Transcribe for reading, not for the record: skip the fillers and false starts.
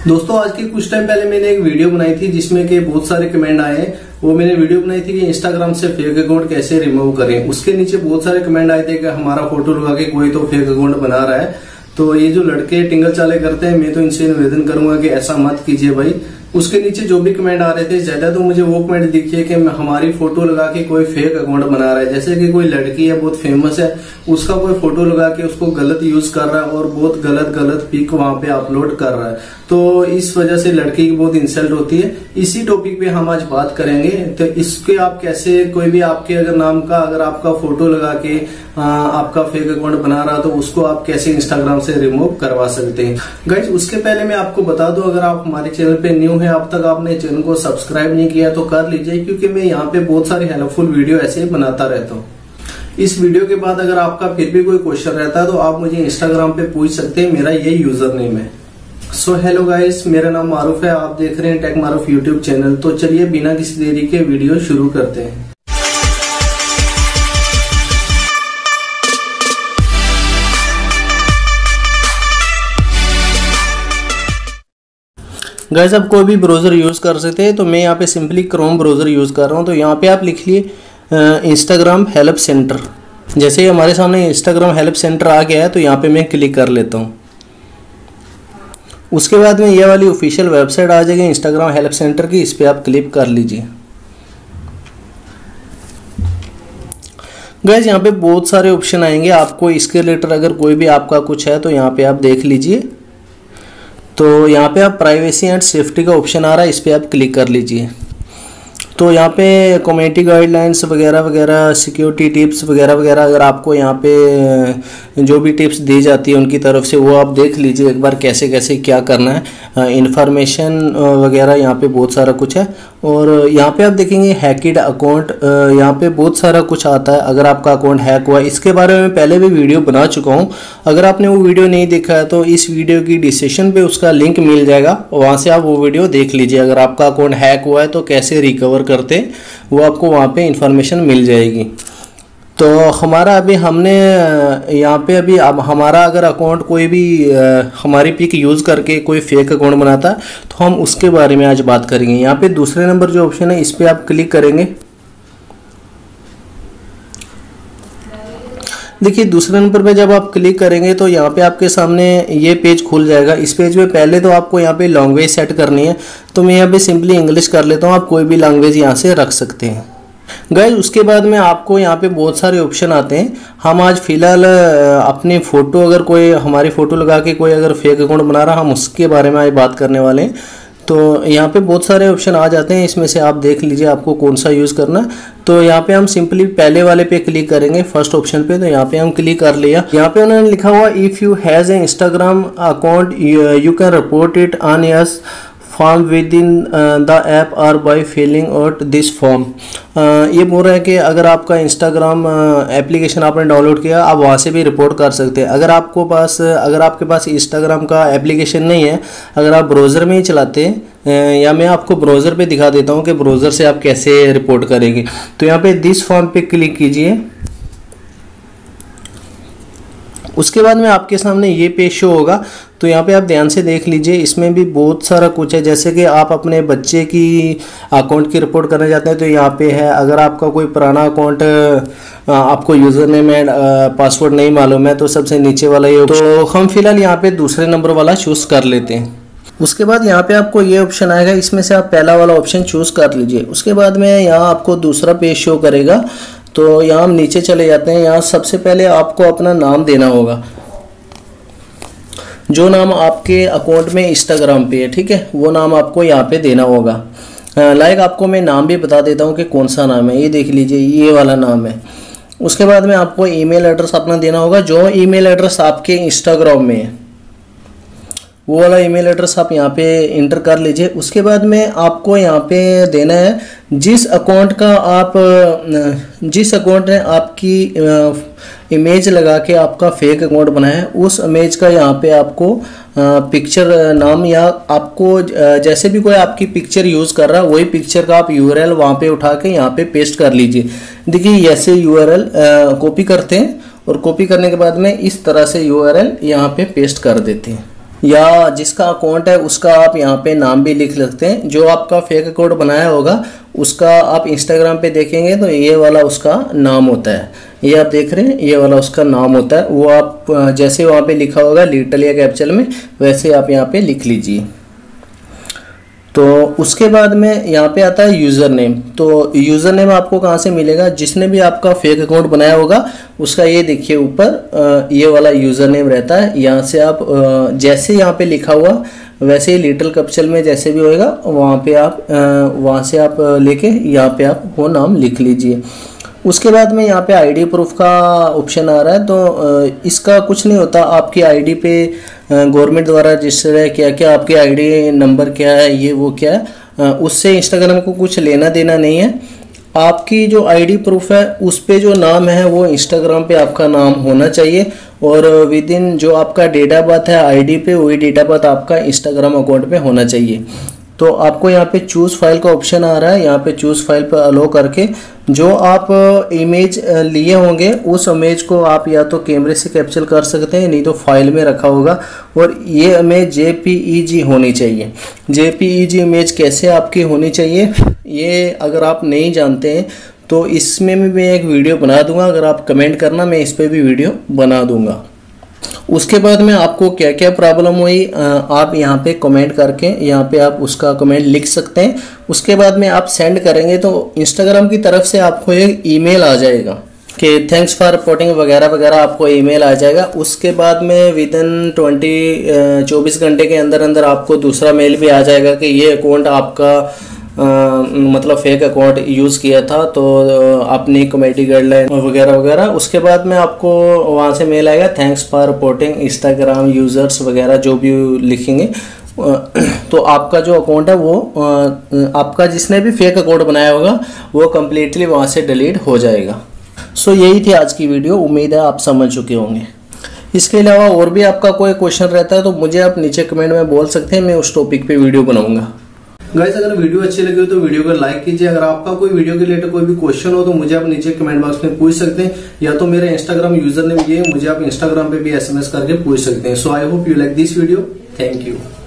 दोस्तों आज के कुछ टाइम पहले मैंने एक वीडियो बनाई थी जिसमें कि बहुत सारे कमेंट आए। वो मैंने वीडियो बनाई थी कि इंस्टाग्राम से फेक अकाउंट कैसे रिमूव करें। उसके नीचे बहुत सारे कमेंट आए थे कि हमारा फोटो लगा के कोई तो फेक अकाउंट बना रहा है। तो ये जो लड़के टिंगल चाले करते हैं, मैं तो इनसे निवेदन करूंगा कि ऐसा मत कीजिए भाई। उसके नीचे जो भी कमेंट आ रहे थे, ज्यादा तो मुझे वो कमेंट दिखे कि हमारी फोटो लगा के कोई फेक अकाउंट बना रहा है। जैसे कि कोई लड़की है बहुत फेमस है, उसका कोई फोटो लगा के उसको गलत यूज कर रहा है और बहुत गलत पिक वहां पे अपलोड कर रहा है। तो इस वजह से लड़की की बहुत इंसल्ट होती है। इसी टॉपिक पे हम आज बात करेंगे। तो इसके आप कैसे, कोई भी आपके अगर नाम का अगर आपका फोटो लगा के आपका फेक अकाउंट बना रहा तो उसको आप कैसे इंस्टाग्राम से रिमूव करवा सकते हैं। गाइस उसके पहले मैं आपको बता दूं, अगर आप हमारे चैनल पे न्यू है, अब तक आपने चैनल को सब्सक्राइब नहीं किया तो कर लीजिए, क्योंकि मैं यहाँ पे बहुत सारी हेल्पफुल वीडियो ऐसे ही बनाता रहता हूँ। इस वीडियो के बाद अगर आपका फिर भी कोई क्वेश्चन रहता है तो आप मुझे इंस्टाग्राम पे पूछ सकते हैं, मेरा यही यूजर नेम है। सो हेलो गाइस, मेरा नाम मारूफ है, आप देख रहे हैं टेक मारूफ यूट्यूब चैनल। तो चलिए बिना किसी देरी के वीडियो शुरू करते हैं। गाइस आप कोई भी ब्राउजर यूज कर सकते हैं। तो मैं यहाँ पे सिंपली क्रोम ब्राउजर यूज कर रहा हूँ। तो यहाँ पे आप लिख लिए इंस्टाग्राम हेल्प सेंटर। जैसे ही हमारे सामने इंस्टाग्राम हेल्प सेंटर आ गया है तो यहाँ पे मैं क्लिक कर लेता हूँ। उसके बाद में ये वाली ऑफिशियल वेबसाइट आ जाएगी इंस्टाग्राम हेल्प सेंटर की, इस पर आप क्लिक कर लीजिए। गाइस यहाँ पे बहुत सारे ऑप्शन आएंगे आपको, इसके रिलेटेड अगर कोई भी आपका कुछ है तो यहाँ पे आप देख लीजिए। तो यहाँ पे आप प्राइवेसी एंड सेफ्टी का ऑप्शन आ रहा है, इस पर आप क्लिक कर लीजिए। तो यहाँ पे कम्युनिटी गाइडलाइंस वगैरह वगैरह, सिक्योरिटी टिप्स वगैरह वगैरह, अगर आपको यहाँ पे जो भी टिप्स दी जाती है उनकी तरफ से वो आप देख लीजिए एक बार, कैसे कैसे क्या करना है। इन्फॉर्मेशन वगैरह यहाँ पे बहुत सारा कुछ है। और यहाँ पे आप देखेंगे हैकिड अकाउंट, यहाँ पे बहुत सारा कुछ आता है। अगर आपका अकाउंट हैक हुआ, इसके बारे में पहले भी वीडियो बना चुका हूँ। अगर आपने वो वीडियो नहीं देखा है तो इस वीडियो की डिस्क्रिप्शन पे उसका लिंक मिल जाएगा, वहाँ से आप वो वीडियो देख लीजिए। अगर आपका अकाउंट हैक हुआ है तो कैसे रिकवर करते हैं वो आपको वहाँ पे इंफॉर्मेशन मिल जाएगी। तो हमारा अभी हमने यहाँ पे अभी अब हमारा अगर अकाउंट कोई भी हमारी पिक यूज़ करके कोई फेक अकाउंट बनाता है तो हम उसके बारे में आज बात करेंगे। यहाँ पे दूसरे नंबर जो ऑप्शन है इस पर आप क्लिक करेंगे। देखिए दूसरे नंबर पे जब आप क्लिक करेंगे तो यहाँ पे आपके सामने ये पेज खुल जाएगा। इस पेज में पहले तो आपको यहाँ पे लैंग्वेज सेट करनी है। तो मैं यहाँ पे सिंपली इंग्लिश कर लेता हूँ, आप कोई भी लैंग्वेज यहाँ से रख सकते हैं। गाइस उसके बाद में आपको यहाँ पे बहुत सारे ऑप्शन आते हैं। हम आज फिलहाल अपनी फ़ोटो, अगर कोई हमारी फ़ोटो लगा के कोई अगर फेक अकाउंट बना रहा, हम उसके बारे में आज बात करने वाले हैं। तो यहाँ पे बहुत सारे ऑप्शन आ जाते हैं, इसमें से आप देख लीजिए आपको कौन सा यूज़ करना है। तो यहाँ पे हम सिंपली पहले वाले पे क्लिक करेंगे, फर्स्ट ऑप्शन पे। तो यहाँ पे हम क्लिक कर लिया। यहाँ पे उन्होंने लिखा हुआ if you has a Instagram account you can report it on yes form within the app और by filling out this form. ये बोल रहा है कि अगर आपका इंस्टाग्राम एप्लीकेशन आपने डाउनलोड किया, आप वहाँ से भी रिपोर्ट कर सकते हैं। अगर आपके पास इंस्टाग्राम का एप्लीकेशन नहीं है, अगर आप ब्राउज़र में ही चलाते हैं, या मैं आपको ब्राउज़र पे दिखा देता हूँ कि ब्राउज़र से आप कैसे रिपोर्ट करेंगे। तो यहाँ पे दिस फॉर्म पे क्लिक कीजिए। उसके बाद में आपके सामने ये पेज शो होगा। तो यहाँ पे आप ध्यान से देख लीजिए, इसमें भी बहुत सारा कुछ है। जैसे कि आप अपने बच्चे की अकाउंट की रिपोर्ट करना चाहते हैं तो यहाँ पे है। अगर आपका कोई पुराना अकाउंट, आपको यूज़र नेम एंड पासवर्ड नहीं मालूम है तो सबसे नीचे वाला ये, तो हम फिलहाल यहाँ पे दूसरे नंबर वाला चूज़ कर लेते हैं। उसके बाद यहाँ पे आपको ये ऑप्शन आएगा, इसमें से आप पहला वाला ऑप्शन चूज़ कर लीजिए। उसके बाद में यहाँ आपको दूसरा पेज शो करेगा। तो यहाँ हम नीचे चले जाते हैं। यहाँ सबसे पहले आपको अपना नाम देना होगा, जो नाम आपके अकाउंट में इंस्टाग्राम पे है, ठीक है, वो नाम आपको यहाँ पे देना होगा। लाइक आपको मैं नाम भी बता देता हूँ कि कौन सा नाम है। ये देख लीजिए, ये वाला नाम है। उसके बाद में आपको ईमेल एड्रेस अपना देना होगा, जो ईमेल एड्रेस आपके इंस्टाग्राम में है वो वाला ईमेल एड्रेस आप यहाँ पे इंटर कर लीजिए। उसके बाद में आपको यहाँ पे देना है जिस अकाउंट ने आपकी इमेज लगा के आपका फेक अकाउंट बनाया है, उस इमेज का यहाँ पे आपको पिक्चर नाम, या आपको जैसे भी कोई आपकी पिक्चर यूज़ कर रहा है वही पिक्चर का आप यूआरएल वहाँ पे उठा के यहाँ पे पेस्ट कर लीजिए। देखिए ऐसे यूआरएल कॉपी करते हैं और कॉपी करने के बाद में इस तरह से यूआरएल यहाँ पे पेस्ट कर देते हैं। या जिसका अकाउंट है उसका आप यहाँ पे नाम भी लिख सकते हैं। जो आपका फेक अकाउंट बनाया होगा उसका आप इंस्टाग्राम पे देखेंगे तो ये वाला उसका नाम होता है, ये आप देख रहे हैं, ये वाला उसका नाम होता है। वो आप जैसे वहाँ पे लिखा होगा लिटिल या कैपिटल में, वैसे आप यहाँ पे लिख लीजिए। तो उसके बाद में यहाँ पे आता है यूज़र नेम। तो यूज़र नेम आपको कहाँ से मिलेगा, जिसने भी आपका फेक अकाउंट बनाया होगा उसका ये देखिए ऊपर ये वाला यूज़र नेम रहता है। यहाँ से आप जैसे यहाँ पे लिखा हुआ वैसे ही लिटिल कैपिटल में जैसे भी होएगा वहाँ पे आप वहाँ से आप लेके यहाँ पे आप वो नाम लिख लीजिए। उसके बाद में यहाँ पे आईडी प्रूफ का ऑप्शन आ रहा है। तो इसका कुछ नहीं होता, आपकी आईडी पे गवर्नमेंट द्वारा रजिस्टर है, क्या क्या आपके आईडी नंबर क्या है, ये वो क्या है, उससे इंस्टाग्राम को कुछ लेना देना नहीं है। आपकी जो आईडी प्रूफ है उस पे जो नाम है वो इंस्टाग्राम पे आपका नाम होना चाहिए, और विद इन जो आपका डेट ऑफ बर्थ है आईडी पे वही डेट ऑफ बर्थ आपका इंस्टाग्राम अकाउंट पे होना चाहिए। तो आपको यहाँ पे चूज़ फाइल का ऑप्शन आ रहा है, यहाँ पे चूज़ फाइल पर अलो करके जो आप इमेज लिए होंगे उस इमेज को आप या तो कैमरे से कैप्चर कर सकते हैं, नहीं तो फाइल में रखा होगा। और ये इमेज JPEG होनी चाहिए। JPEG इमेज कैसे आपकी होनी चाहिए ये अगर आप नहीं जानते हैं तो इसमें मैं एक वीडियो बना दूंगा, अगर आप कमेंट करना मैं इस पर भी वीडियो बना दूंगा। उसके बाद में आपको क्या क्या प्रॉब्लम हुई आप यहाँ पे कमेंट करके यहाँ पे आप उसका कमेंट लिख सकते हैं। उसके बाद में आप सेंड करेंगे तो इंस्टाग्राम की तरफ से आपको एक ईमेल आ जाएगा कि थैंक्स फॉर रिपोर्टिंग वगैरह वगैरह आपको ईमेल आ जाएगा। उसके बाद में विद इन 24 घंटे के अंदर अंदर आपको दूसरा मेल भी आ जाएगा कि ये अकाउंट आपका मतलब फेक अकाउंट यूज़ किया था तो अपनी कमेटी गाइडलाइन वगैरह वगैरह। उसके बाद में आपको वहाँ से मेल आएगा thanks for reporting Instagram users वगैरह जो भी लिखेंगे। तो आपका जो अकाउंट है वो आपका जिसने भी फेक अकाउंट बनाया होगा वो कम्प्लीटली वहाँ से डिलीट हो जाएगा। सो यही थी आज की वीडियो, उम्मीद है आप समझ चुके होंगे। इसके अलावा और भी आपका कोई क्वेश्चन रहता है तो मुझे आप नीचे कमेंट में बोल सकते हैं, मैं उस टॉपिक पे वीडियो बनाऊंगा। गाइस अगर वीडियो अच्छी लगी हो तो वीडियो को लाइक कीजिए। अगर आपका कोई वीडियो के रिलेटेड कोई भी क्वेश्चन हो तो मुझे आप नीचे कमेंट बॉक्स में पूछ सकते हैं, या तो मेरा इंस्टाग्राम यूजर नेम ये मुझे आप इंस्टाग्राम पे भी SMS करके पूछ सकते हैं। So I hope you like this video. Thank you.